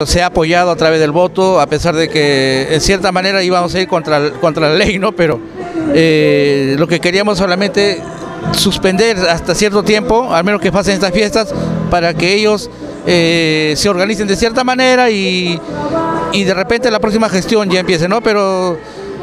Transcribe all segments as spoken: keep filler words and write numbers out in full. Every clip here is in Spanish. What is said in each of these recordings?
Se ha apoyado a través del voto, a pesar de que en cierta manera íbamos a ir contra, contra la ley, ¿no? Pero eh, lo que queríamos solamente suspender hasta cierto tiempo, al menos que pasen estas fiestas, para que ellos eh, se organicen de cierta manera y, y de repente la próxima gestión ya empiece, ¿no? Pero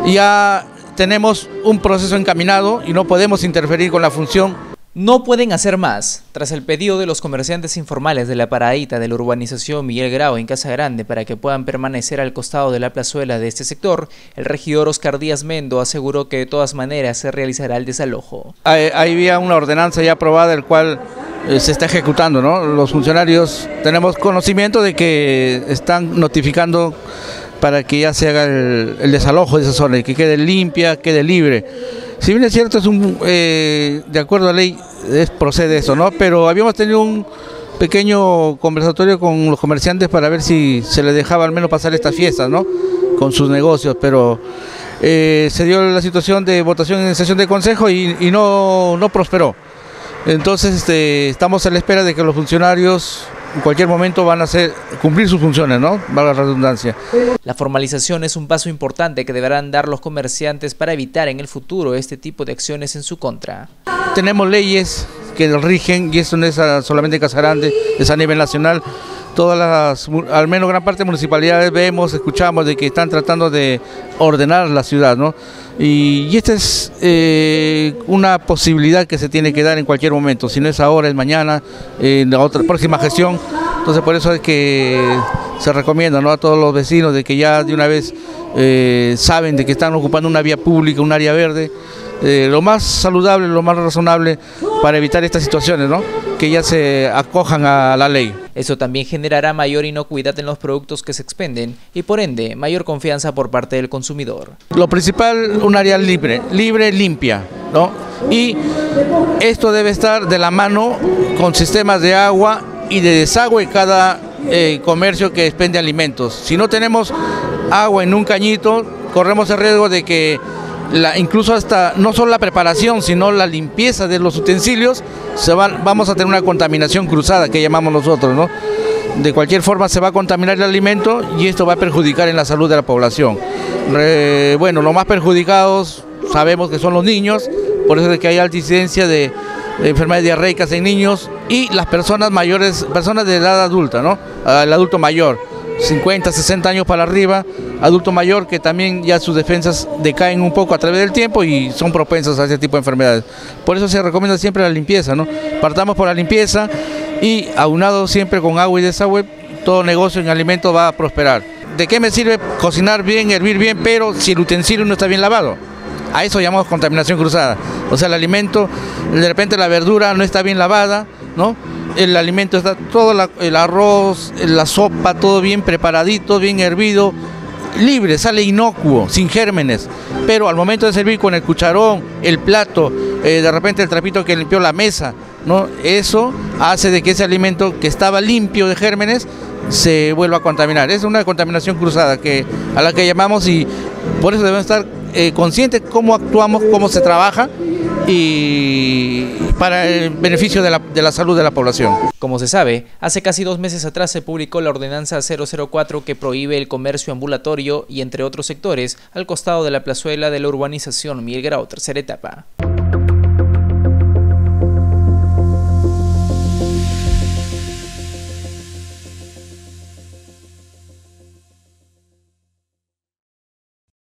ya tenemos un proceso encaminado y no podemos interferir con la función. No pueden hacer más. Tras el pedido de los comerciantes informales de la paradita de la urbanización Miguel Grau en Casa Grande para que puedan permanecer al costado de la plazuela de este sector, el regidor Oscar Díaz Mendo aseguró que de todas maneras se realizará el desalojo. Ahí había una ordenanza ya aprobada, el cual eh, se está ejecutando, ¿no? Los funcionarios tenemos conocimiento de que están notificando para que ya se haga el, el desalojo de esa zona y que quede limpia, quede libre. Si bien es cierto, es un, eh, de acuerdo a la ley, es, procede eso, ¿no? Pero habíamos tenido un pequeño conversatorio con los comerciantes para ver si se les dejaba al menos pasar estas fiestas, ¿no? Con sus negocios, pero eh, se dio la situación de votación en sesión de consejo y, y no, no prosperó. Entonces este, estamos a la espera de que los funcionarios en cualquier momento van a hacer, cumplir sus funciones, ¿no? Valga la redundancia. La formalización es un paso importante que deberán dar los comerciantes para evitar en el futuro este tipo de acciones en su contra. Tenemos leyes que rigen, y esto no es solamente Casa Grande, es a nivel nacional. Todas las, al menos gran parte de municipalidades vemos, escuchamos de que están tratando de ordenar la ciudad, ¿no? Y, y esta es eh, una posibilidad que se tiene que dar en cualquier momento, si no es ahora, es mañana, en la otra próxima gestión. Entonces por eso es que se recomienda, ¿no?, a todos los vecinos de que ya de una vez eh, saben de que están ocupando una vía pública, un área verde, eh, lo más saludable, lo más razonable para evitar estas situaciones, ¿no?, que ya se acojan a la ley. Eso también generará mayor inocuidad en los productos que se expenden y por ende mayor confianza por parte del consumidor. Lo principal, un área libre, libre, limpia, ¿no? Y esto debe estar de la mano con sistemas de agua y de desagüe cada eh, comercio que expende alimentos. Si no tenemos agua en un cañito, corremos el riesgo de que La, incluso hasta no solo la preparación, sino la limpieza de los utensilios, se van, vamos a tener una contaminación cruzada que llamamos nosotros, ¿no? De cualquier forma se va a contaminar el alimento y esto va a perjudicar en la salud de la población. Re, bueno, los más perjudicados sabemos que son los niños, por eso es que hay alta incidencia de, de enfermedades diarreicas en niños y las personas mayores, personas de edad adulta, ¿no? El adulto mayor, cincuenta, sesenta años para arriba, adulto mayor que también ya sus defensas decaen un poco a través del tiempo y son propensos a ese tipo de enfermedades. Por eso se recomienda siempre la limpieza, ¿no? Partamos por la limpieza y aunado siempre con agua y desagüe, todo negocio en alimentos va a prosperar. ¿De qué me sirve cocinar bien, hervir bien, pero si el utensilio no está bien lavado? A eso llamamos contaminación cruzada. O sea, el alimento, de repente la verdura no está bien lavada, ¿no? El alimento está todo, la, el arroz, la sopa, todo bien preparadito, bien hervido, libre, sale inocuo, sin gérmenes. Pero al momento de servir con el cucharón, el plato, eh, de repente el trapito que limpió la mesa, ¿no? Eso hace de que ese alimento que estaba limpio de gérmenes se vuelva a contaminar. Es una contaminación cruzada que, a la que llamamos y por eso debemos estar eh, conscientes cómo actuamos, cómo se trabaja y para el beneficio de la, de la salud de la población. Como se sabe, hace casi dos meses atrás se publicó la ordenanza cero cero cuatro que prohíbe el comercio ambulatorio y entre otros sectores al costado de la plazuela de la urbanización Miguel Grau, tercera etapa.